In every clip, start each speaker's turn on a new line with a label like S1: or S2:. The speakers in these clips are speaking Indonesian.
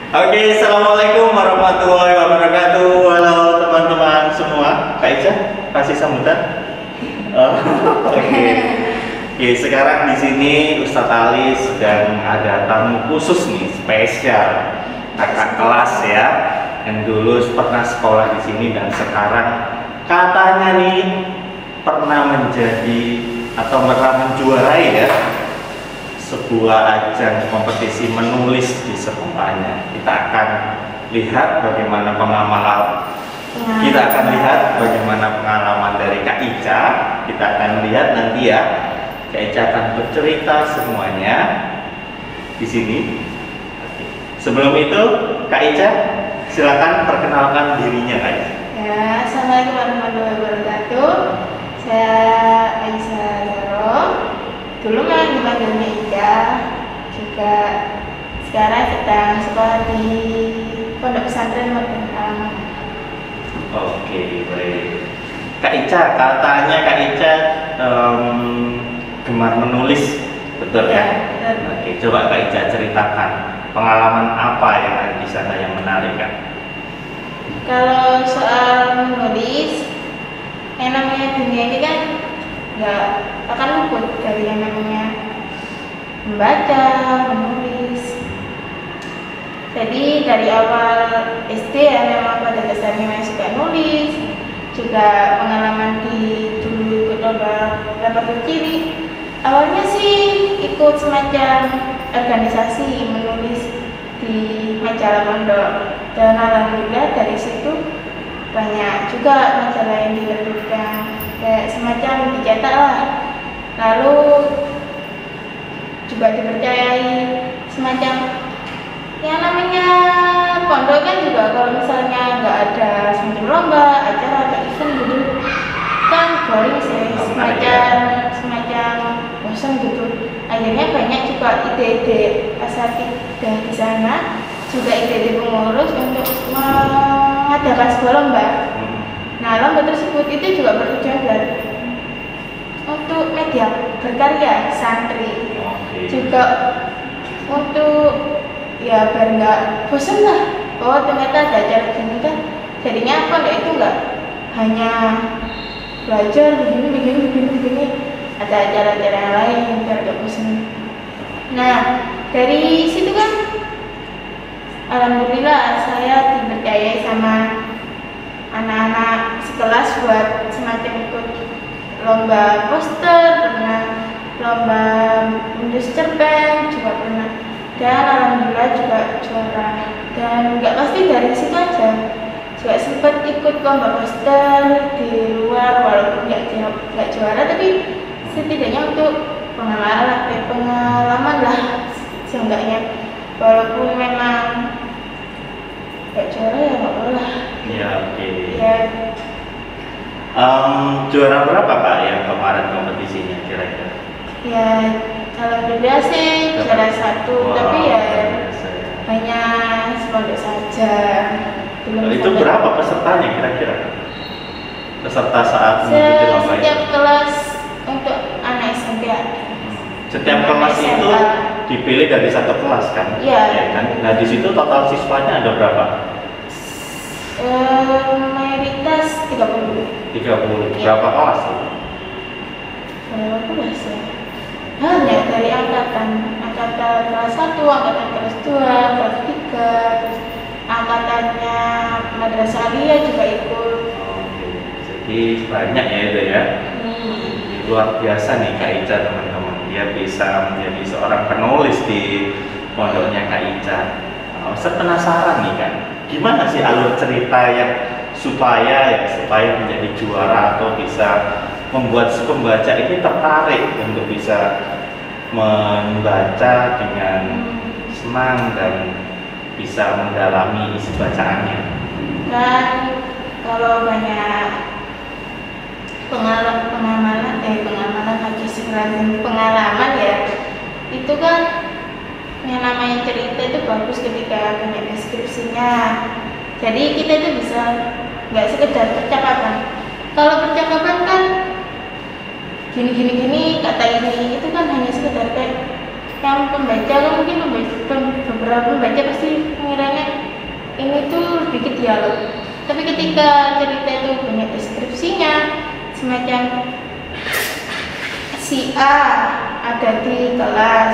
S1: Oke, assalamualaikum warahmatullahi wabarakatuh. Halo teman-teman semua. Kak Ica, kasih sambutan. Oke. Oke, sekarang di sini Ustadz Ali sedang ada tamu khusus nih, spesial. Kakak kelas ya, yang dulu pernah sekolah di sini dan sekarang katanya nih pernah menjadi atau pernah menjuarai ya sebuah ajang kompetisi menulis di sekolahnya. Kita akan lihat bagaimana pengalaman dari Kak Ica. Kita akan lihat nanti ya. Kak Ica akan bercerita semuanya di sini. Sebelum itu, Kak Ica, silakan perkenalkan dirinya, Kak Ica.
S2: Ya, assalamualaikum warahmatullahi wabarakatuh. Saya Aisyah Zaro. Dulu memang dipanggilnya Ida, juga sekarang sedang sekolah di Pondok Pesantren Modern Al-Aman.
S1: Oke, baik. Kak Ica, katanya Kak Ica gemar menulis, betul ya?
S2: Betul.
S1: Oke, coba Kak Ica ceritakan pengalaman apa yang ada di sana yang menarik, Kak?
S2: Kalau soal menulis, yang namanya dunia ini kan nggak akan luput dari yang namanya membaca, menulis. Jadi dari awal SD ya memang pada dasarnya memang suka nulis, juga pengalaman di dulu ikut lomba berciri. Awalnya sih ikut semacam organisasi menulis di majalah pondok, dan alhamdulillah dari situ banyak juga majalah yang diterbitkan, kayak semacam dicetak lah. Lalu juga dipercayai semacam yang namanya pondok kan juga kalau misalnya nggak ada semacam lomba, acara atau event gitu kan boring sih, semacam bosan gitu. Akhirnya banyak juga ide-ide asatidzah di sana, juga ide-ide pengurus untuk mengadakan sebuah lomba. Nah, lomba tersebut itu juga bertujuan untuk media berkarya santri, juga untuk ya biar nggak bosan lah. Oh ternyata ada acara gini kan, jadinya pondok itu nggak hanya belajar begini, ada acara-acara yang lain biar nggak bosan. Nah dari situ kan alhamdulillah saya dipercayai sama anak-anak sekelas buat semacam ikut lomba poster, pernah lomba menulis cerpen juga pernah, dan alhamdulillah juga juara. Dan nggak pasti dari situ aja, juga sempat ikut lomba poster di luar, walaupun nggak juara, tapi setidaknya untuk pengalaman lah seenggaknya, walaupun memang nggak juara ya nggak apa-apa lah.
S1: Ya, oke.
S2: Ya.
S1: Juara berapa Kak yang kemarin kompetisinya kira-kira?
S2: Ya, alhamdulillah sih juara 1, tapi ya hanya sepondok saja.
S1: Itu berapa pesertanya kira-kira? Peserta saat mengikuti lomba itu?
S2: Setiap kelas untuk anak SMP.
S1: Setiap kelas itu dipilih dari satu kelas kan?
S2: Iya.
S1: Ya, kan? Nah di situ total siswanya ada berapa?
S2: Mayoritas 30.
S1: 30.
S2: Iya.
S1: Berapa kelas itu?
S2: Berapa kelas ya? Banyak, dari angkatan kelas 1, angkatan kelas 2, kelas 3, terus angkatannya madrasah aliyah juga ikut.
S1: Oke. Jadi banyak ya itu ya. Luar biasa nih Kak Ica teman-teman. Dia bisa menjadi seorang penulis di pondoknya Kak Ica. Saya penasaran nih kan, gimana sih alur cerita yang supaya menjadi juara atau bisa membuat si pembaca ini tertarik untuk bisa membaca dengan senang dan bisa mendalami isi bacaannya.
S2: Dan kalau banyak pengalaman ya, itu kan yang namanya cerita itu bagus ketika banyak deskripsinya. Jadi kita itu bisa nggak sekedar percakapan. Kalau percakapan kan gini kata ini, itu kan hanya sekedar kayak yang pembaca kan mungkin beberapa pembaca pasti mengiranya ini tuh lebih ke dialog, tapi ketika cerita itu banyak deskripsinya, semacam si A ada di kelas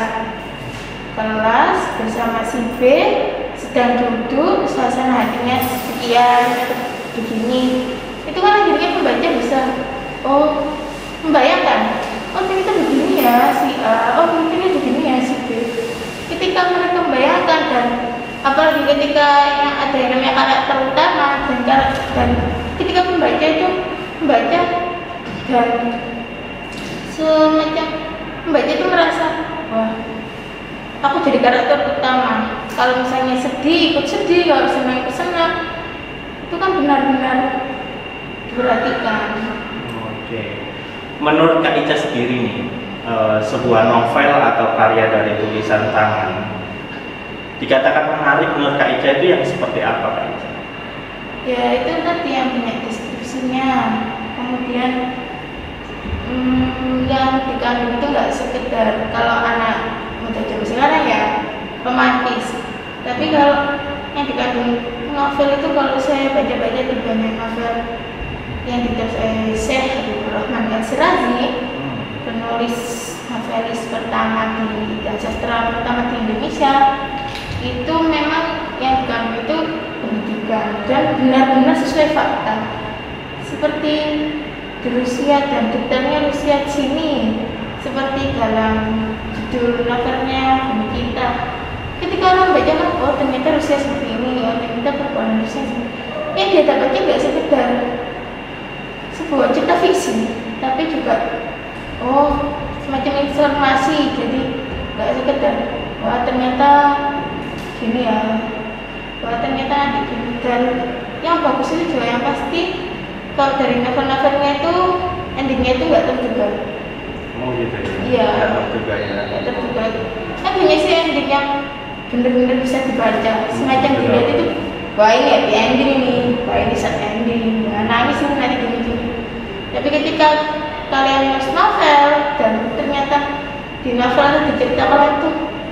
S2: bersama si B sedang duduk, suasana hatinya sekian begini, itu kan akhirnya pembaca bisa membayangkan, ternyata begini ya si A, ternyata begini ya si B. Ketika mereka membayangkan, dan apalagi ketika ada yang namanya karakter utama dan ketika membaca itu membaca dan semacam membaca itu merasa, wah, aku jadi karakter utama. Kalau misalnya sedih, ikut sedih, kalau senang, ikut senang. Itu kan benar-benar diperhatikan.
S1: Oke. Menurut Kak Ica sendiri nih, sebuah novel atau karya dari tulisan tangan dikatakan menarik menurut Kak Ica itu yang seperti apa, Kak Ica?
S2: Ya itu tadi yang banyak deskripsinya, kemudian yang dikandung itu nggak sekedar kalau anak muda zaman sekarang ya romantis, tapi kalau yang dikandung novel itu kalau saya baca-baca di banyak novel yang ditulis Syekh Habibur Rahman Al-Shirazi, penulis novelis pertama dan sastra pertama di Indonesia, itu memang yang dikandung itu pendidikan dan benar-benar sesuai fakta, seperti di Rusia dan detailnya Rusia sini, seperti dalam judul novelnya Bumi Kita. Ketika orang baca kan, ternyata Rusia seperti ini, ternyata perbuatan Rusia seperti ini. Yang dia dapatnya nggak sekedar sebuah cerita fiksi, tapi juga semacam informasi. Jadi nggak sekedar ternyata gini ya, ternyata gini. Dan yang bagus itu juga yang pasti kalau dari novel-novelnya itu endingnya itu nggak terduga.
S1: Gitu ya?
S2: Iya.
S1: Nggak terduga ya?
S2: Nggak terduga. Kan banyak sih ending yang bener-bener bisa dibaca, semacam dilihat itu, wah ini happy ending nih, wah ini sad ending, nangis ini nanti gini-gini. Tapi ketika kalian nulis novel dan ternyata di novel itu diceritakan itu,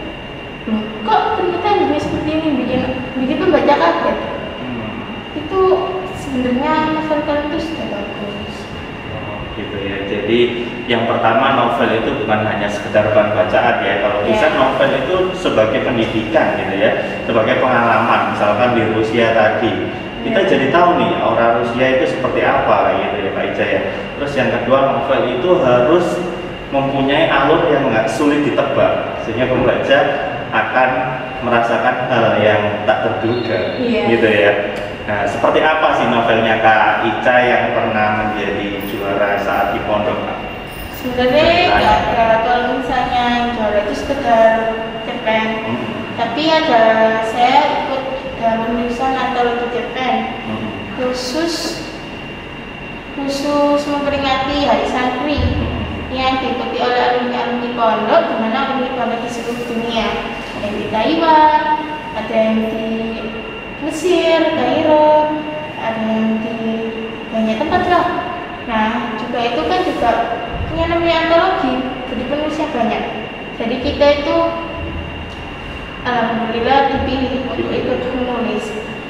S2: kok ternyata endingnya seperti ini, bikin pembaca kaget. Itu sebenarnya novel kalian itu sudah bagus.
S1: Gitu ya. Jadi yang pertama, novel itu bukan hanya sekedar bahan bacaan ya. Kalau bisa novel itu sebagai pendidikan gitu ya, sebagai pengalaman. Misalkan di Rusia tadi kita jadi tahu nih orang Rusia itu seperti apa gitu ya, Pak Ica ya. Terus yang kedua, novel itu harus mempunyai alur yang nggak sulit ditebak, sehingga pembaca akan merasakan hal yang tak terduga gitu ya. Nah, seperti apa sih novelnya Kak Ica yang pernah menjadi juara saat di pondok?
S2: Sebenarnya nggak ada, kalau misalnya yang juara itu sekedar cerpen, tapi ada saya ikut dalam penulisan antologi cerpen khusus memperingati Hari Santri yang diikuti oleh alumni pondok, di mana alumni pondok di seluruh dunia, ada yang di Taiwan, ada yang di Mesir, Kairo, ada yang di banyak tempat lah. Nah, juga itu kan juga punya namanya antologi, jadi penulisnya banyak. Jadi kita itu alhamdulillah dipilih untuk ikut menulis.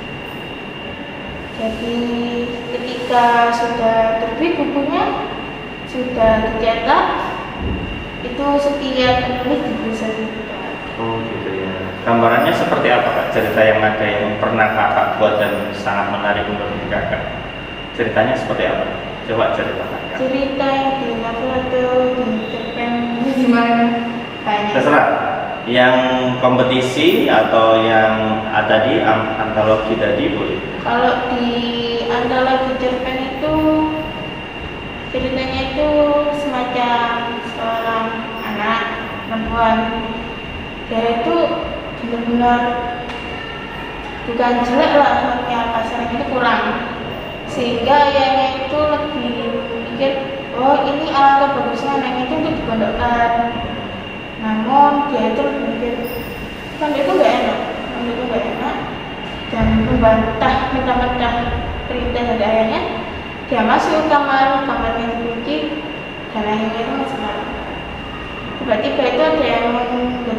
S2: Jadi ketika sudah terbit bukunya, sudah dicetak, itu setiap penulis diberi sertifikat.
S1: Oh gitu ya. Gambarannya seperti apa Kak? Cerita yang ada yang pernah Kakak buat dan sangat menarik menurut Kakak. Ceritanya seperti apa? Coba ceritakan.
S2: Cerita yang di novel atau di cerpen gimana? Banyak.
S1: Terserah. Yang kompetisi atau yang ada di antologi tadi boleh.
S2: Kalau di antologi cerpen itu ceritanya itu semacam seorang anak perempuan. Dia itu benar-benar bukan jelek lah, orangnya kasarnya itu kurang, sehingga ayahnya itu lebih mikir, ini alangkah bagusnya anaknya itu untuk dipondokkan. Namun dia itu lebih mikir, pondok itu nggak enak, dan membantah mentah-mentah perintah dari ayahnya. Dia masuk kamarnya dikunci, dan akhirnya itu masih marah. Tiba-tiba itu ada yang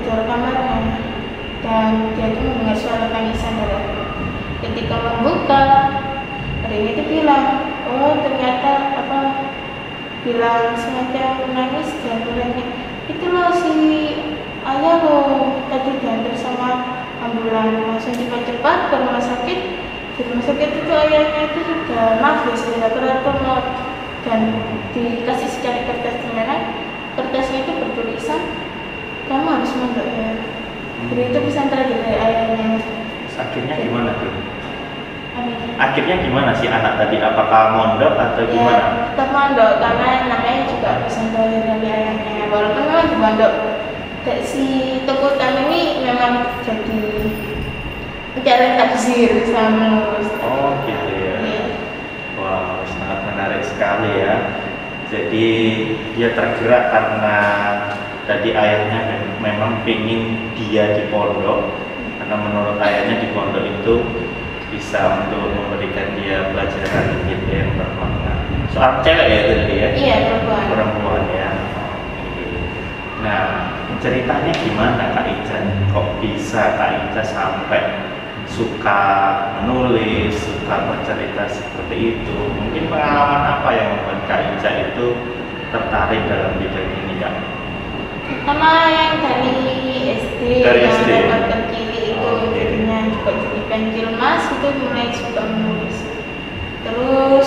S2: koridor kamarnya dan dia itu mendengar suara tangisan dari aku. Ketika membuka, adiknya itu bilang, oh ternyata bilang semacam menangis dan bilangnya, itu loh si ayah loh tadi diantar sama ambulan, langsung cepat-cepat ke rumah sakit. Di rumah sakit itu ayahnya itu sudah nafas, sudah kerat dan dikasih secari kertas merah. Kertasnya itu bertulisan, kamu harus mondok ya. Jadi itu pesan terakhir dari ayahnya.
S1: Akhirnya gimana tuh?
S2: Amin.
S1: Akhirnya gimana sih anak tadi? Apakah mondok atau gimana?
S2: Ya, tetap mondok karena namanya juga pesan terakhir dari ayahnya. Walaupun memang di mondok, si Toko Utama ini memang jadi mencari taksir sama lulus.
S1: Oh gitu ya.
S2: Iya.
S1: Wow, sangat menarik sekali ya. Jadi dia tergerak karena tadi ayahnya memang ingin dia di pondok, karena menurut ayahnya di pondok itu bisa untuk memberikan dia pelajaran yang bermakna. Soal cewek ya itu tadi ya?
S2: Iya, perempuan.
S1: Perempuan ya. Nah, ceritanya gimana Kak Ica? Kok bisa Kak Ica sampai suka menulis, suka bercerita seperti itu? Mungkin pengalaman apa yang membuat Kak Ica itu tertarik dalam bidang ini Kak?
S2: Sama yang dari SD,
S1: Dari
S2: yang
S1: SD.
S2: dapat kecil itu jadinya juga jadi pensil mas itu mulai suka menulis. Terus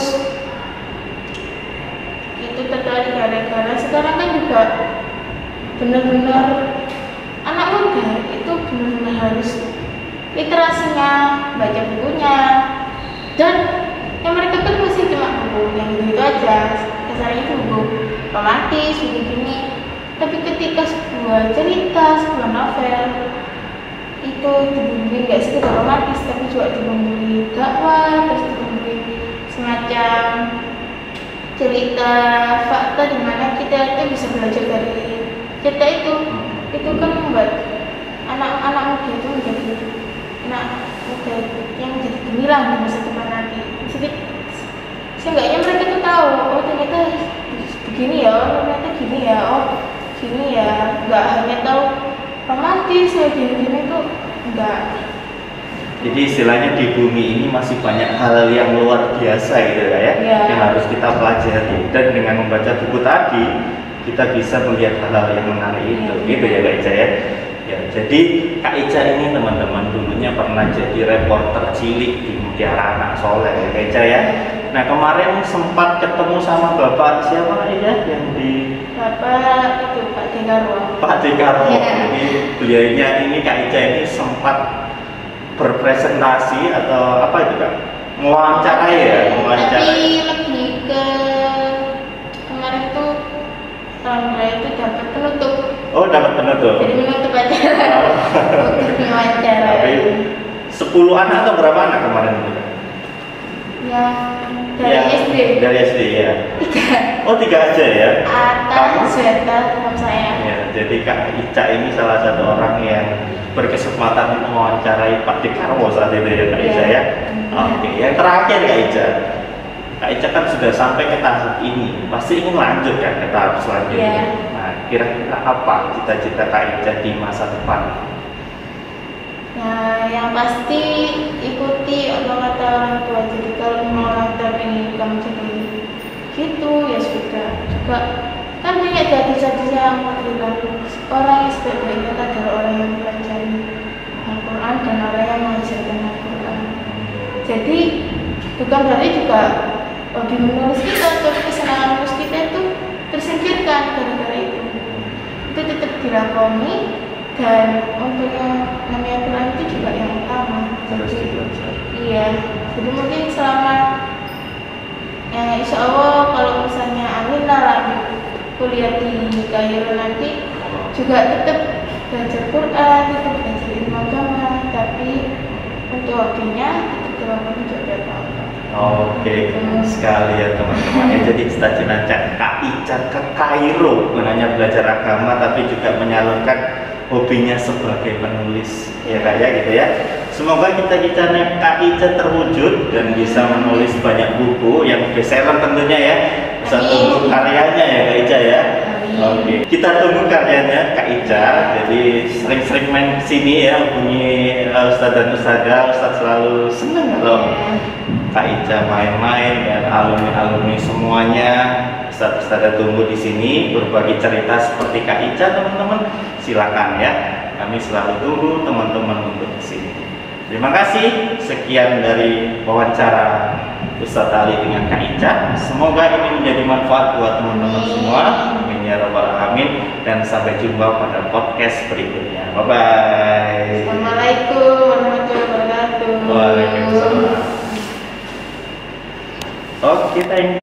S2: itu tertarik gara-gara sekarang kan juga benar-benar anak muda itu benar-benar harus literasinya, baca bukunya, dan yang mereka kan masih cuma buku yang gitu aja, kasarnya itu buku romantis, buku gini. Tapi ketika sebuah cerita, sebuah novel itu dibumbui nggak sekedar romantis, tapi juga dibumbui dakwah, terus dibumbui semacam cerita fakta di mana kita itu bisa belajar dari cerita itu kan membuat anak-anak muda itu menjadi anak muda yang menjadi gemilang di masa depan nanti. Seenggaknya mereka tuh tahu, oh ternyata begini ya, oh ternyata gini ya, oh gini ya, nggak hanya tahu romantis ya gini-gini tuh enggak.
S1: Jadi istilahnya di bumi ini masih banyak hal yang luar biasa gitu ya, yang harus kita pelajari, dan dengan membaca buku tadi kita bisa melihat hal-hal yang menarik itu, gitu ya Kak Ica ya. Ya, jadi Kak Ica ini teman-teman dulunya pernah jadi reporter cilik di Mutiara Anak Soleh ya Kak Ica ya. Nah kemarin sempat ketemu sama Bapak siapa Kak Ica yang di
S2: Bapak itu Pak Dekarwo.
S1: Pak Dekarwo. Jadi beliaunya ini Kak Ica ini sempat berpresentasi atau apa itu Kak? Mewawancarai ya, mewawancarai.
S2: Tapi lebih ke kemarin tuh Alhamdulillah itu dapat penutup.
S1: Oh dapat penutup.
S2: Jadi menutup acara untuk diwawancara.
S1: Tapi 10 anak atau berapa anak kemarin itu?
S2: Yang dari SD.
S1: Dari SD ya.
S2: 3.
S1: Oh 3 aja ya.
S2: Atta, Sweta, teman saya.
S1: Ya, jadi Kak Ica ini salah satu orang yang berkesempatan mewawancarai Pak Dekarwo saat itu ya Kak Ica ya. Oke, yang terakhir Kak Ica. Kak Ica kan sudah sampai ke tahap ini, pasti ingin lanjut kan ke tahap selanjutnya. Nah, kira-kira apa cita-cita Kak Ica di masa depan?
S2: Nah, yang pasti ikuti apa kata orang tua. Jadi kalau mau orang tua ingin kamu jadi gitu ya sudah. Juga kan banyak hadis-hadis yang bilang orang yang sebaik-baiknya adalah orang yang mempelajari Al-Quran dan orang yang mengajarkan Al-Quran. Jadi bukan berarti juga hobi menulis kita atau kesenangan menulis kita itu tersingkirkan gara-gara itu tetap dilakoni, dan untuk yang namanya Quran itu juga yang utama. Jadi iya, jadi mungkin selama insya Allah kalau misalnya amin lah kuliah di Kairo nanti juga tetap belajar Quran, tetap belajar ilmu agama, tapi untuk hobinya tetap dilakoni juga apa.
S1: Oke, sekali ya teman-teman. Jadi cita-cita Kak Ica ke Kairo bukan hanya belajar agama tapi juga menyalurkan hobinya sebagai penulis ya Kak ya gitu ya. Semoga cita-citanya Kak Ica terwujud dan bisa menulis banyak buku yang bestseller tentunya ya. Bisa untuk karyanya ya Kak Ica ya. Oke, kita tunggu karyanya Kak Ica. Jadi sering-sering main sini ya, hubungi Ustadz dan Ustadzah. Ustadz selalu senang kalau Kak Ica main-main dan alumni-alumni semuanya. Ustadz tunggu di sini berbagi cerita seperti Kak Ica, teman-teman. Silakan ya. Kami selalu tunggu teman-teman untuk di sini. Terima kasih. Sekian dari wawancara Ustadz Ali dengan Kak Ica. Semoga ini menjadi manfaat buat teman-teman semua. Amin ya rabbal alamin. Dan sampai jumpa pada podcast berikutnya. Bye bye.
S2: Assalamualaikum warahmatullahi wabarakatuh.
S1: Waalaikumsalam. Oke, thank you.